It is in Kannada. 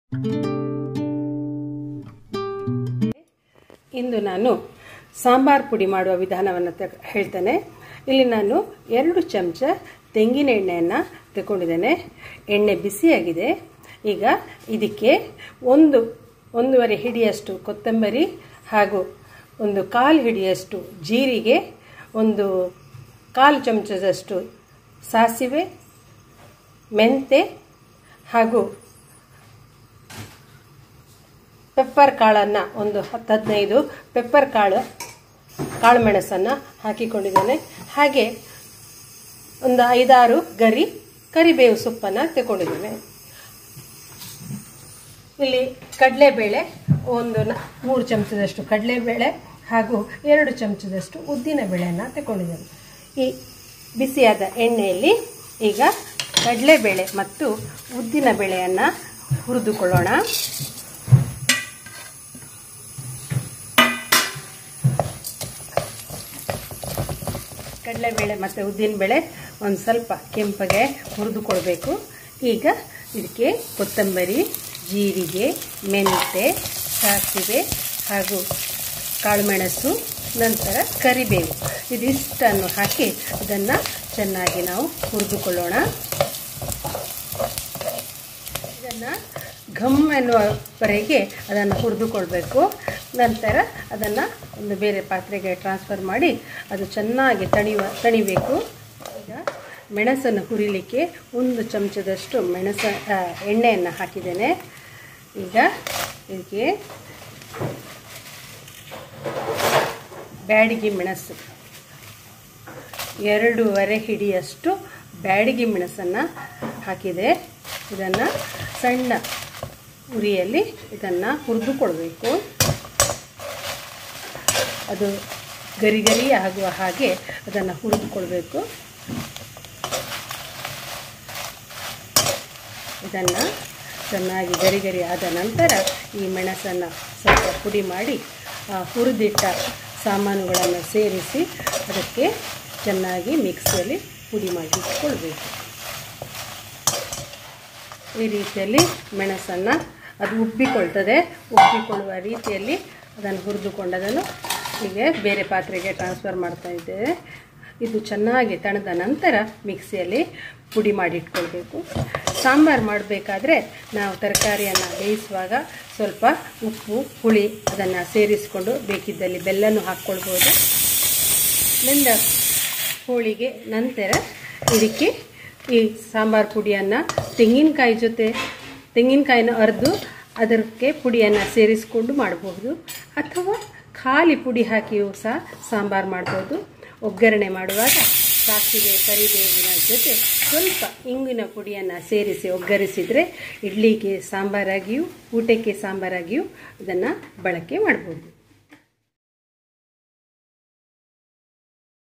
ಇಂದು ನಾನು ಸಾಂಬಾರ್ ಪುಡಿ ಮಾಡುವ ವಿಧಾನವನ್ನು ಹೇಳ್ತೇನೆ. ಇಲ್ಲಿ ನಾನು 2 ಚಮಚ ತೆಂಗಿನ ಎಣ್ಣೆಯನ್ನು ತಗೊಂಡಿದ್ದೇನೆ. ಎಣ್ಣೆ ಬಿಸಿಯಾಗಿದೆ. ಈಗ ಇದಕ್ಕೆ 1.5 ಹಿಡಿಯಷ್ಟು ಕೊತ್ತಂಬರಿ ಹಾಗೂ 1/4 ಹಿಡಿಯಷ್ಟು ಜೀರಿಗೆ, 1/4 ಚಮಚದಷ್ಟು ಸಾಸಿವೆ, ಮೆಂತೆ ಹಾಗೂ ಪೆಪ್ಪರ್ ಕಾಳನ್ನು 10-15 ಪೆಪ್ಪರ್ ಕಾಳು ಮೆಣಸನ್ನು ಹಾಕಿಕೊಂಡಿದ್ದೇನೆ. ಹಾಗೆ 5-6 ಗರಿ ಕರಿಬೇವು ಸೊಪ್ಪನ್ನು ತಗೊಂಡಿದ್ದೇನೆ. ಇಲ್ಲಿ ಕಡಲೆಬೇಳೆ 3 ಚಮಚದಷ್ಟು ಕಡಲೆಬೇಳೆ ಹಾಗೂ 2 ಚಮಚದಷ್ಟು ಉದ್ದಿನ ಬೇಳೆಯನ್ನು ತಗೊಂಡಿದ್ದೇನೆ. ಈ ಬಿಸಿಯಾದ ಎಣ್ಣೆಯಲ್ಲಿ ಈಗ ಕಡಲೆಬೇಳೆ ಮತ್ತು ಉದ್ದಿನ ಬೇಳೆಯನ್ನು ಹುರಿದುಕೊಳ್ಳೋಣ. ಕಡಲೆಬೇಳೆ ಮತ್ತು ಉದ್ದಿನಬೇಳೆ ಒಂದು ಸ್ವಲ್ಪ ಕೆಂಪಗೆ ಹುರಿದುಕೊಳ್ಬೇಕು. ಈಗ ಇದಕ್ಕೆ ಕೊತ್ತಂಬರಿ, ಜೀರಿಗೆ, ಮೆಂತೆ, ಸಾಸಿವೆ ಹಾಗೂ ಕಾಳುಮೆಣಸು, ನಂತರ ಕರಿಬೇವು ಇದಿಷ್ಟನ್ನು ಹಾಕಿ ಇದನ್ನು ಚೆನ್ನಾಗಿ ನಾವು ಹುರಿದುಕೊಳ್ಳೋಣ. ಇದನ್ನು ಘಮ್ ಎನ್ನುವವರೆಗೆ ಅದನ್ನು ಹುರಿದುಕೊಳ್ಬೇಕು. ನಂತರ ಅದನ್ನು ಒಂದು ಬೇರೆ ಪಾತ್ರೆಗೆ ಟ್ರಾನ್ಸ್ಫರ್ ಮಾಡಿ ಅದು ಚೆನ್ನಾಗಿ ತಣಿಬೇಕು. ಈಗ ಮೆಣಸನ್ನು ಹುರಿಲಿಕ್ಕೆ 1 ಚಮಚದಷ್ಟು ಎಣ್ಣೆಯನ್ನು ಹಾಕಿದ್ದೇನೆ. ಈಗ ಇದಕ್ಕೆ ಬ್ಯಾಡಗಿ ಮೆಣಸು 2.5 ಹಿಡಿಯಷ್ಟು ಬ್ಯಾಡಗಿ ಮೆಣಸನ್ನು ಹಾಕಿದೆ. ಇದನ್ನು ಸಣ್ಣ ಉರಿಯಲ್ಲಿ ಇದನ್ನು ಹುರಿದುಕೊಳ್ಬೇಕು. ಅದು ಗರಿ ಆಗುವ ಹಾಗೆ ಅದನ್ನು ಹುರಿದುಕೊಳ್ಬೇಕು. ಇದನ್ನು ಚೆನ್ನಾಗಿ ಗರಿ ಆದ ನಂತರ ಈ ಮೆಣಸನ್ನು ಸ್ವಲ್ಪ ಪುಡಿ ಮಾಡಿ ಹುರಿದಿಟ್ಟ ಸಾಮಾನುಗಳನ್ನು ಸೇರಿಸಿ ಅದಕ್ಕೆ ಚೆನ್ನಾಗಿ ಮಿಕ್ಸಿಯಲ್ಲಿ ಪುಡಿ ಮಾಡಿ ಇಟ್ಕೊಳ್ಬೇಕು. ಈ ರೀತಿಯಲ್ಲಿ ಮೆಣಸನ್ನು ಅದು ಉಬ್ಬಿಕೊಳ್ಳುವ ರೀತಿಯಲ್ಲಿ ಅದನ್ನು ಹುರಿದುಕೊಂಡದನ್ನು ಹೀಗೆ ಬೇರೆ ಪಾತ್ರೆಗೆ ಟ್ರಾನ್ಸ್ಫರ್ ಮಾಡ್ತಾ ಇದ್ದೇವೆ. ಇದು ಚೆನ್ನಾಗಿ ತಣದ ನಂತರ ಮಿಕ್ಸಿಯಲ್ಲಿ ಪುಡಿ ಮಾಡಿ ಇಟ್ಕೊಳ್ಬೇಕು. ಸಾಂಬಾರು ಮಾಡಬೇಕಾದ್ರೆ ನಾವು ತರಕಾರಿಯನ್ನು ಬೇಯಿಸುವಾಗ ಸ್ವಲ್ಪ ಉಪ್ಪು, ಹುಳಿ ಅದನ್ನು ಸೇರಿಸಿಕೊಂಡು ಬೇಕಿದ್ದಲ್ಲಿ ಬೆಲ್ಲನೂ ಹಾಕ್ಕೊಳ್ಬೋದು. ಬೆಂದ ಹೋಳಿಗೆ ನಂತರ ಇದಕ್ಕೆ ಈ ಸಾಂಬಾರು ಪುಡಿಯನ್ನು ತೆಂಗಿನಕಾಯಿನ ಅರೆದು ಅದಕ್ಕೆ ಪುಡಿಯನ್ನು ಸೇರಿಸಿಕೊಂಡು ಮಾಡಬಹುದು, ಅಥವಾ ಖಾಲಿ ಪುಡಿ ಹಾಕಿಯೂ ಸಹ ಸಾಂಬಾರು ಮಾಡ್ಬೋದು. ಒಗ್ಗರಣೆ ಮಾಡುವಾಗ ಸಾಸಿವೆ, ಕರಿಬೇವಿನ ಜೊತೆ ಸ್ವಲ್ಪ ಇಂಗಿನ ಪುಡಿಯನ್ನು ಸೇರಿಸಿ ಒಗ್ಗರಿಸಿದರೆ ಇಡ್ಲಿಗೆ ಸಾಂಬಾರಾಗಿಯೂ ಊಟಕ್ಕೆ ಸಾಂಬಾರಾಗಿಯೂ ಇದನ್ನು ಬಳಕೆ ಮಾಡ್ಬೋದು.